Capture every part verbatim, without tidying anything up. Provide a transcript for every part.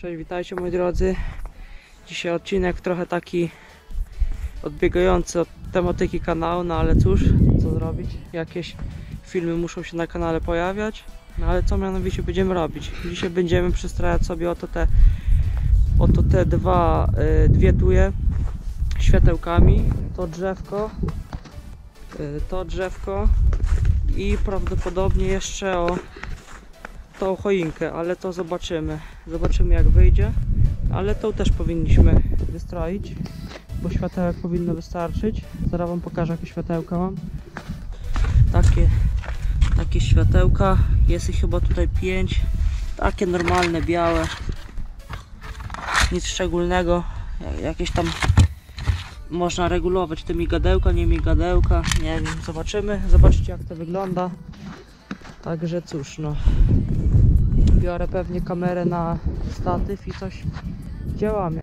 Cześć, witajcie moi drodzy. Dzisiaj odcinek trochę taki odbiegający od tematyki kanału, no ale cóż, co zrobić? Jakieś filmy muszą się na kanale pojawiać. No ale co mianowicie będziemy robić? Dzisiaj będziemy przystrajać sobie oto te, oto te dwa, y, dwie tuje światełkami. To drzewko, y, to drzewko i prawdopodobnie jeszcze o tą choinkę, ale to zobaczymy. Zobaczymy jak wyjdzie, ale tą też powinniśmy wystroić, bo światełek powinno wystarczyć. Zaraz wam pokażę jakie światełka mam. Takie, takie światełka, jest ich chyba tutaj pięć. Takie normalne, białe. Nic szczególnego. Jakieś tam można regulować te migadełka, nie migadełka. Nie wiem, zobaczymy. Zobaczcie jak to wygląda. Także cóż, no. Biorę pewnie kamerę na statyw i coś działamy.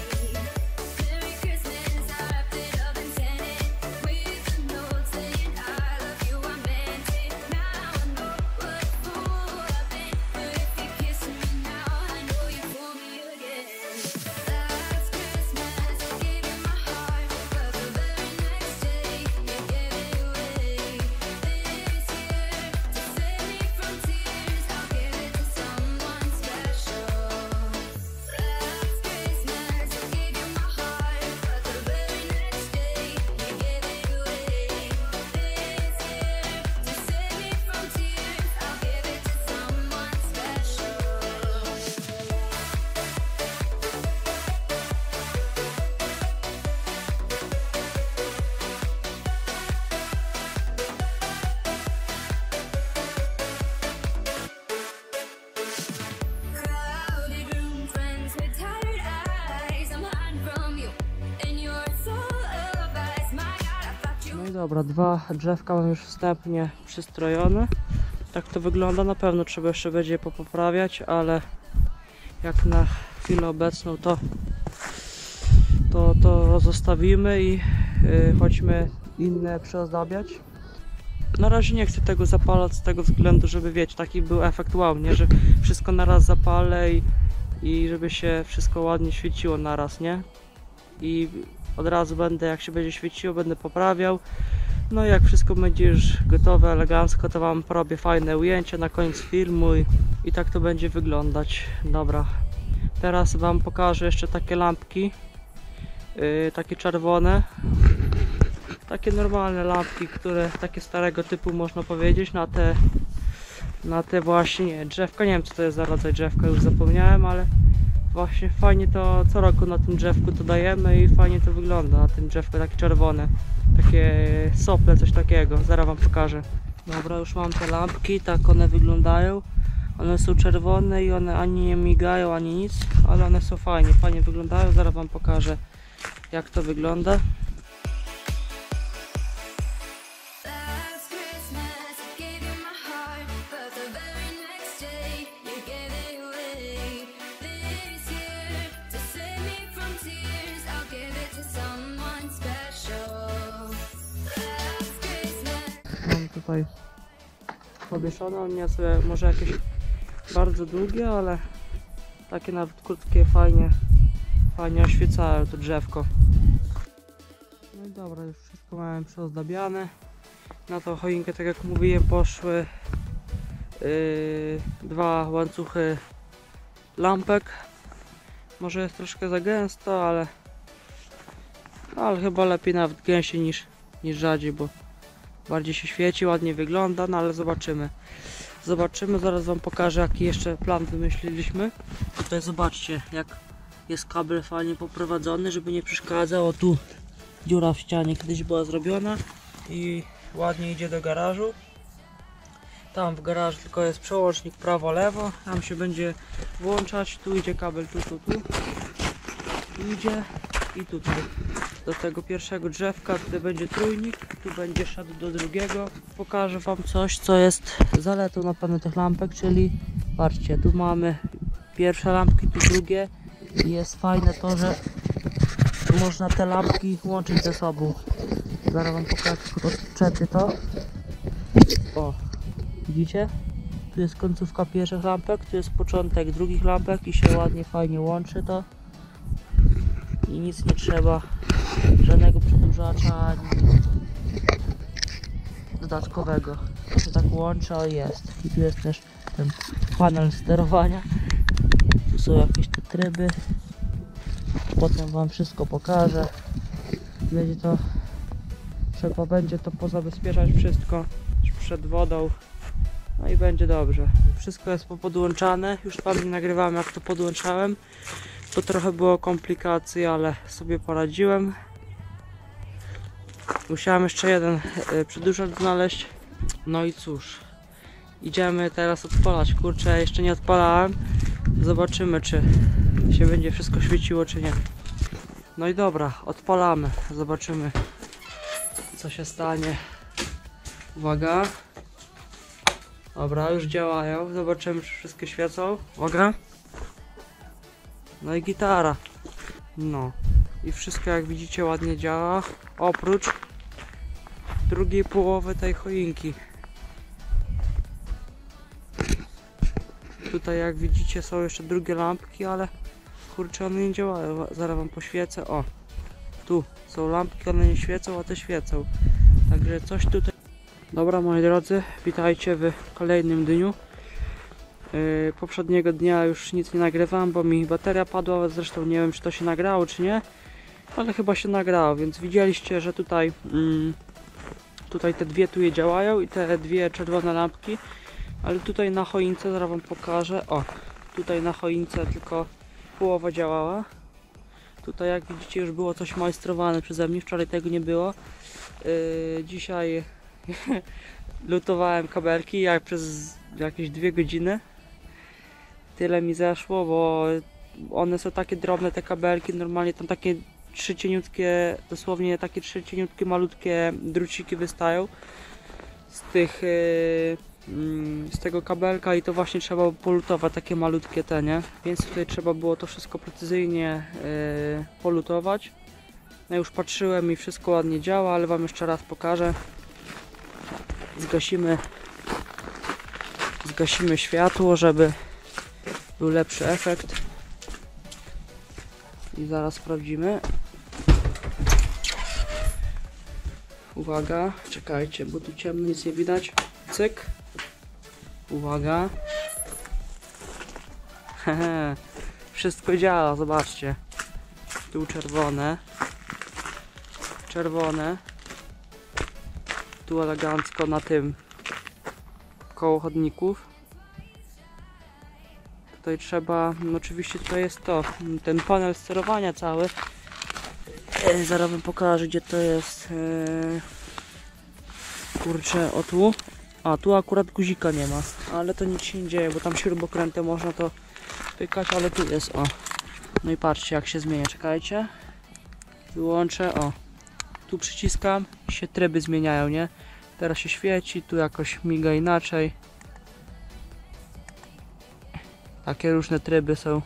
Dobra, dwa drzewka mam już wstępnie przystrojone. Tak to wygląda. Na pewno trzeba jeszcze będzie je poprawiać, ale jak na chwilę obecną to to, to zostawimy i yy, chodźmy inne przyozdabiać. Na razie nie chcę tego zapalać z tego względu, żeby wiecie, taki był efekt wow, nie? Że wszystko naraz zapalę i, i żeby się wszystko ładnie świeciło naraz, nie? I od razu będę, jak się będzie świeciło, będę poprawiał. No i jak wszystko będzie już gotowe, elegancko, to wam porobię fajne ujęcie na koniec filmu i, i tak to będzie wyglądać. Dobra, teraz wam pokażę jeszcze takie lampki, yy, takie czerwone, takie normalne lampki, które takie starego typu można powiedzieć, na te na te właśnie drzewka, nie wiem co to jest za rodzaj drzewka, już zapomniałem, ale właśnie fajnie to co roku na tym drzewku to dajemy i fajnie to wygląda na tym drzewku, takie czerwone, takie sople, coś takiego, zaraz wam pokażę. Dobra, już mam te lampki, tak one wyglądają, one są czerwone i one ani nie migają, ani nic, ale one są fajnie, fajnie wyglądają, zaraz wam pokażę jak to wygląda. Mam tutaj powieszone, one nie są może jakieś bardzo długie, ale takie nawet krótkie, fajnie, fajnie oświecają to drzewko. No i dobra, już wszystko mamy przyozdabiane. Na tą choinkę, tak jak mówiłem, poszły yy, dwa łańcuchy lampek. Może jest troszkę za gęsto, ale, ale chyba lepiej nawet gęściej niż, niż rzadziej, bo bardziej się świeci, ładnie wygląda, no ale zobaczymy. Zobaczymy, zaraz wam pokażę jaki jeszcze plan wymyśliliśmy. Tutaj zobaczcie jak jest kabel fajnie poprowadzony, żeby nie przeszkadzał. O, tu dziura w ścianie kiedyś była zrobiona i ładnie idzie do garażu. Tam w garażu tylko jest przełącznik prawo-lewo, tam się będzie włączać, tu idzie kabel, tu, tu, tu. Tu idzie i tutaj. Do tego pierwszego drzewka, tutaj będzie trójnik, tu będzie szedł do drugiego. Pokażę wam coś, co jest zaletą na pewno tych lampek, czyli patrzcie, tu mamy pierwsze lampki, tu drugie i jest fajne to, że można te lampki łączyć ze sobą. Zaraz wam pokażę, odczepię to. O, widzicie? Tu jest końcówka pierwszych lampek, tu jest początek drugich lampek i się ładnie, fajnie łączy to. I nic nie trzeba, żadnego przedłużacza, ani nic dodatkowego. To się tak łączy, o jest. I tu jest też ten panel sterowania. Tu są jakieś te tryby. Potem wam wszystko pokażę. Będzie to, trzeba będzie to pozabezpieczać wszystko przed wodą. No i będzie dobrze. Wszystko jest popodłączane. Już wam nie nagrywałem, jak to podłączałem. To trochę było komplikacji, ale sobie poradziłem. Musiałem jeszcze jeden przedłużacz znaleźć. No i cóż, idziemy teraz odpalać. Kurczę, jeszcze nie odpalałem. Zobaczymy, czy się będzie wszystko świeciło, czy nie. No i dobra, odpalamy. Zobaczymy, co się stanie. Uwaga. Dobra, już działają. Zobaczymy, czy wszystkie świecą. Uwaga. No i gitara. No. I wszystko, jak widzicie, ładnie działa. Oprócz drugiej połowy tej choinki. Tutaj, jak widzicie, są jeszcze drugie lampki, ale kurczę, one nie działają. Zaraz wam poświecę. O, tu są lampki, one nie świecą, a te świecą. Także coś tutaj. Dobra, moi drodzy, witajcie w kolejnym dniu. Yy, poprzedniego dnia już nic nie nagrywałem, bo mi bateria padła. Zresztą nie wiem, czy to się nagrało, czy nie, ale chyba się nagrało, więc widzieliście, że tutaj mm, tutaj te dwie tu je działają i te dwie czerwone lampki, ale tutaj na choince, zaraz wam pokażę. O, tutaj na choince tylko połowa działała. Tutaj, jak widzicie, już było coś majstrowane przeze mnie, wczoraj tego nie było. Yy, dzisiaj lutowałem kabelki jak przez jakieś dwie godziny. Tyle mi zeszło, bo one są takie drobne, te kabelki, normalnie tam takie trzy cieniutkie, dosłownie takie trzy cieniutkie, malutkie druciki wystają z tych yy, yy, z tego kabelka i to właśnie trzeba polutować, takie malutkie te, nie? Więc tutaj trzeba było to wszystko precyzyjnie yy, polutować. No już patrzyłem i wszystko ładnie działa, ale wam jeszcze raz pokażę. Zgasimy zgasimy światło, żeby był lepszy efekt. I zaraz sprawdzimy. Uwaga, czekajcie, bo tu ciemno, nic nie widać. Cyk. Uwaga. Hehe. Wszystko działa, zobaczcie. Tu czerwone. Czerwone. Tu elegancko na tym koło chodników. Tutaj trzeba, no oczywiście tutaj jest to, ten panel sterowania cały. E, zaraz wam pokażę, gdzie to jest. E, kurczę, o tu. A tu akurat guzika nie ma, ale to nic się nie dzieje, bo tam śrubokrętem można to pykać, ale tu jest, o. No i patrzcie, jak się zmienia, czekajcie. Wyłączę, o. Tu przyciskam i się tryby zmieniają, nie? Teraz się świeci, tu jakoś miga inaczej. Takie różne tryby są.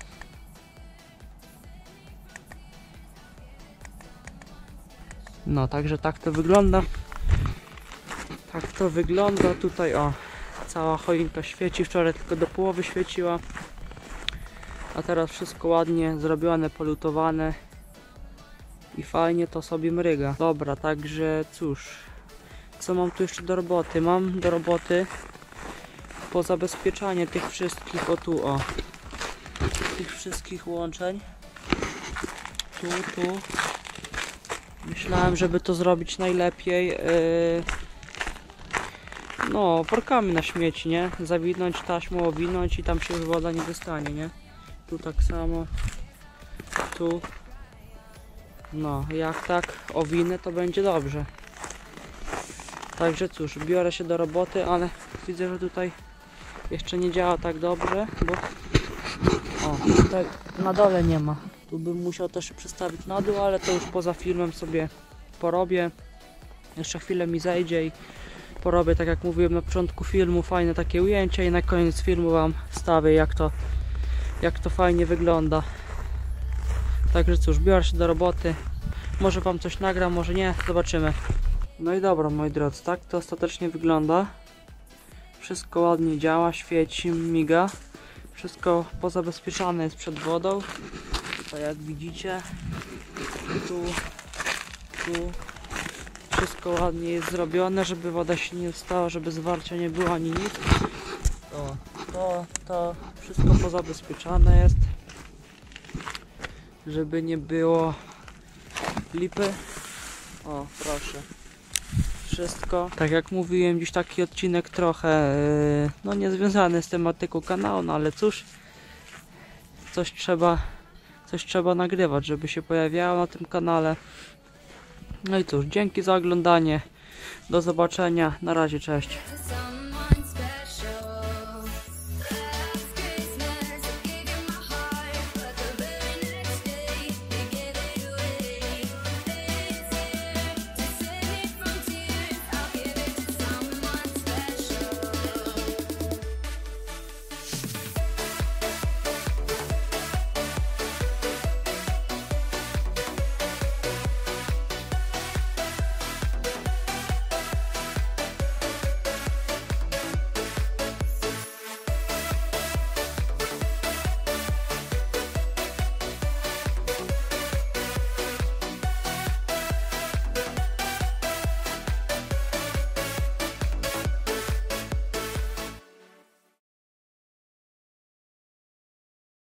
No, także tak to wygląda. Tak to wygląda tutaj, o. Cała choinka świeci, wczoraj tylko do połowy świeciła. A teraz wszystko ładnie zrobione, polutowane. I fajnie to sobie mryga. Dobra, także cóż. Co mam tu jeszcze do roboty? Mam do roboty pozabezpieczanie tych wszystkich, o tu, o. Tych wszystkich łączeń. Tu, tu. Myślałem, żeby to zrobić najlepiej yy, no, workami na śmieci, nie? Zawinąć taśmą, owinąć i tam się już woda nie dostanie, nie? Tu tak samo. Tu. No, jak tak owinę, to będzie dobrze. Także cóż, biorę się do roboty, ale widzę, że tutaj jeszcze nie działa tak dobrze, bo o, tutaj na dole nie ma. Tu bym musiał też przestawić na dół, ale to już poza filmem sobie porobię. Jeszcze chwilę mi zejdzie i porobię, tak jak mówiłem na początku filmu, fajne takie ujęcie i na koniec filmu wam wstawię, jak to, jak to fajnie wygląda. Także cóż, biorę się do roboty. Może wam coś nagram, może nie, zobaczymy. No i dobra, moi drodzy, tak to ostatecznie wygląda. Wszystko ładnie działa, świeci, miga. Wszystko pozabezpieczane jest przed wodą. To jak widzicie, tu, tu wszystko ładnie jest zrobione, żeby woda się nie stała, żeby zwarcia nie było ani nic. To, to, to wszystko pozabezpieczane jest, żeby nie było lipy. O, proszę. Wszystko. Tak jak mówiłem, dziś taki odcinek trochę yy, no niezwiązany z tematyką kanału, no ale cóż, coś trzeba, coś trzeba nagrywać, żeby się pojawiało na tym kanale. No i cóż, dzięki za oglądanie. Do zobaczenia. Na razie, cześć.